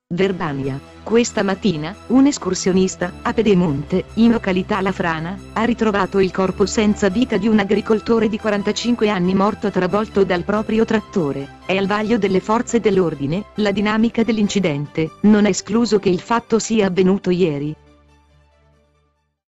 Verbania. Questa mattina, un escursionista, a Pedemonte, in località La Frana, ha ritrovato il corpo senza vita di un agricoltore di 45 anni morto travolto dal proprio trattore. È al vaglio delle forze dell'ordine la dinamica dell'incidente, non è escluso che il fatto sia avvenuto ieri.